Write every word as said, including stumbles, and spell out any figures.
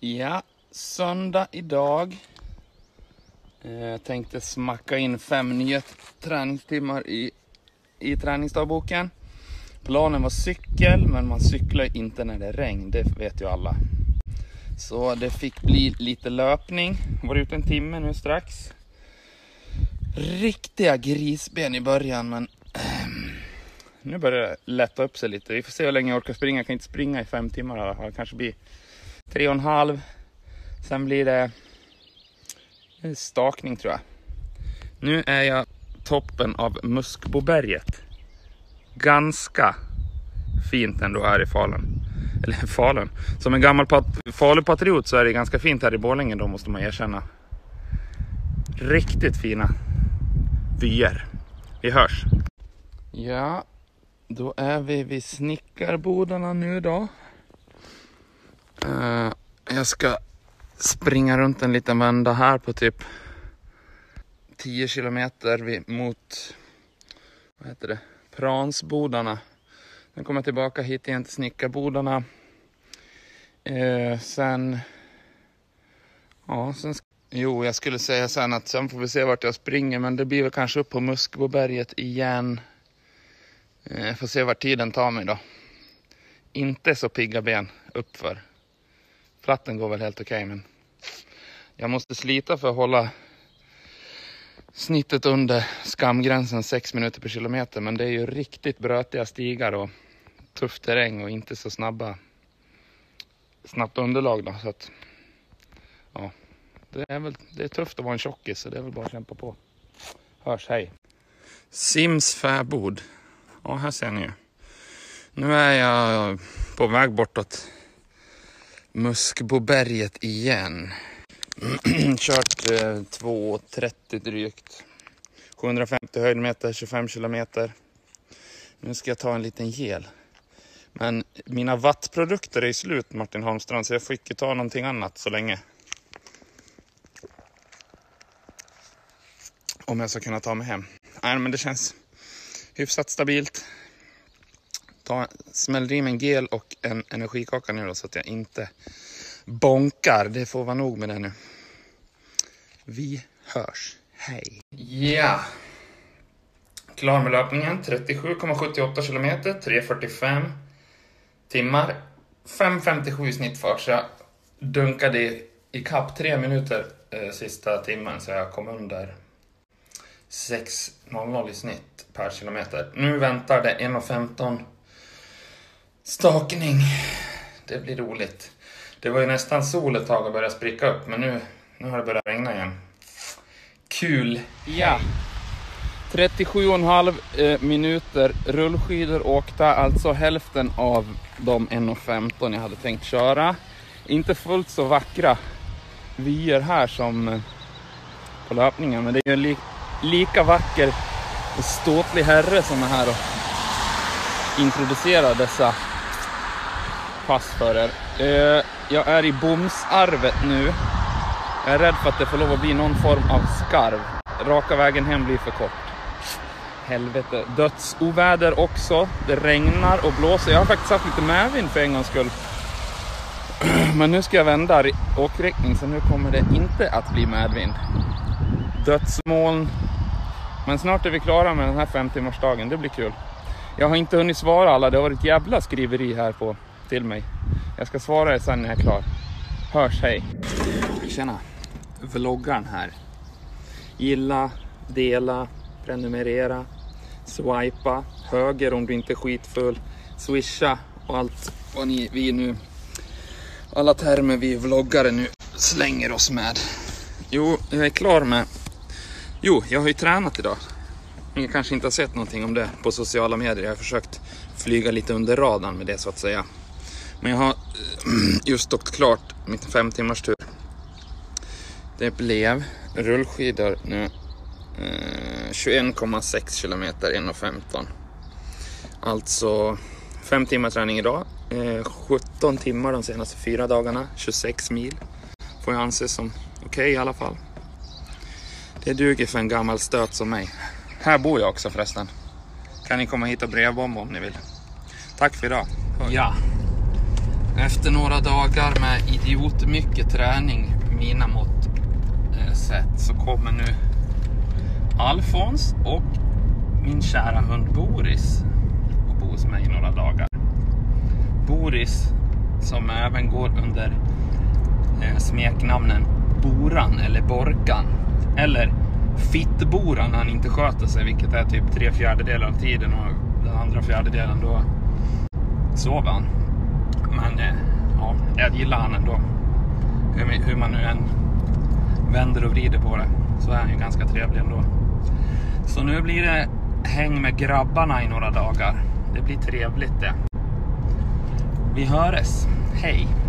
Ja, söndag idag. Jag tänkte smacka in fem nya träningstimmar i, i träningsdagboken. Planen var cykel, men man cyklar inte när det är regn, det vet ju alla. Så det fick bli lite löpning. Var ute en timme nu strax. Riktiga grisben i början, men äh, nu börjar det lätta upp sig lite. Vi får se hur länge jag orkar springa. Jag kan inte springa i fem timmar i alla fall. Det kanske blir tre och en halv. Sen blir det stakning tror jag. Nu är jag toppen av Muskboberget. Ganska fint ändå här i Falun. Eller Falun. Som en gammal pat- Falupatriot så är det ganska fint här i Borlänge då, måste man erkänna. Riktigt fina vyer. Vi hörs. Ja, då är vi vid snickarbodarna nu då. Uh, jag ska springa runt en liten vända här på typ tio kilometer mot, vad heter det, Pransbodarna. Sen kommer jag tillbaka hit igen till snickarbodarna. Uh, sen, ja, sen, jo jag skulle säga sen att sen får vi se vart jag springer, men det blir väl kanske upp på Muskboberget igen. Uh, jag får se vart tiden tar mig då. Inte så pigga ben uppför. Flatten går väl helt okej, men jag måste slita för att hålla snittet under skamgränsen sex minuter per kilometer. Men det är ju riktigt brötiga stigar och tuff terräng och inte så snabba snabbt underlag då. Så att, ja, det är väl det är tufft att vara en tjockis, så det är väl bara att kämpa på. Hörs, hej. Sims fäbod. Ja, här ser ni ju. Nu är jag på väg bortåt Muskboberget igen. Kört eh, två trettio drygt. sjuhundrafemtio höjdmeter, tjugofem kilometer. Nu ska jag ta en liten gel. Men mina wattprodukter är i slut, Martin Holmstrand, så jag får inte ta någonting annat så länge. Om jag ska kunna ta mig hem. Nej, men det känns hyfsat stabilt. Ta, smäll i mig en gel och en energikaka nu då, så att jag inte bonkar. Det får vara nog med det nu. Vi hörs. Hej. Ja. Klar med löpningen. trettiosju komma sjuttioåtta kilometer. tre fyrtiofem timmar. fem femtiosju i snittfart. Så jag dunkade i, i kapp tre minuter eh, sista timmen. Så jag kom under sex noll noll i snitt per kilometer. Nu väntar det en femton stakning. Det blir roligt. Det var ju nästan sol ett tag och började spricka upp, men nu, nu har det börjat regna igen. Kul! Ja! trettiosju komma fem eh, minuter rullskidor åkta, alltså hälften av de en femton jag hade tänkt köra. Inte fullt så vackra vyer här som eh, på löpningen, men det är ju li- lika vacker och ståtlig herre som är här och introducerar dessa pass för er. Eh, jag är i Bomsarvet nu. Jag är rädd för att det får lov att bli någon form av skarv. Raka vägen hem blir för kort. Helvete. Dödsoväder också. Det regnar och blåser. Jag har faktiskt haft lite medvind för en gångs skull. Men nu ska jag vända i åkriktning, så nu kommer det inte att bli medvind. Dödsmoln. Men snart är vi klara med den här fem timmarsdagen. Det blir kul. Jag har inte hunnit svara alla. Det har varit ett jävla skriveri här på till mig. Jag ska svara det sen när jag är klar. Hörs, hej. Tjena. Vloggaren här. Gilla, dela, prenumerera, swipa, höger om du inte är skitfull, swisha och allt vad ni, vi nu, alla termer vi vloggare nu slänger oss med. Jo, jag är klar med, jo, jag har ju tränat idag. Ni kanske inte har sett någonting om det på sociala medier. Jag har försökt flyga lite under radarn med det så att säga. Men jag har just stått klart mitt fem timmars tur. Det blev rullskidor nu eh, tjugoett komma sex kilometer, en femton. Alltså fem timmar träning idag. Eh, sjutton timmar de senaste fyra dagarna. tjugosex mil. Får jag anses som okej okay, i alla fall. Det duger för en gammal stöt som mig. Här bor jag också förresten. Kan ni komma hit och brevbomba om ni vill. Tack för idag. Ja. Efter några dagar med idiot mycket träning, mina mått eh, sett, så kommer nu Alfons och min kära hund Boris och bo hos mig i några dagar. Boris, som även går under eh, smeknamnen Boran eller Borkan eller Fittboran när han inte sköter sig, vilket är typ tre fjärdedelar av tiden, och den andra fjärdedelen då sover han. Men eh, ja, jag gillar han ändå. Hur, hur man nu än vänder och vrider på det, så är han ju ganska trevlig ändå. Så nu blir det häng med grabbarna i några dagar. Det blir trevligt det. Vi hörs. Hej!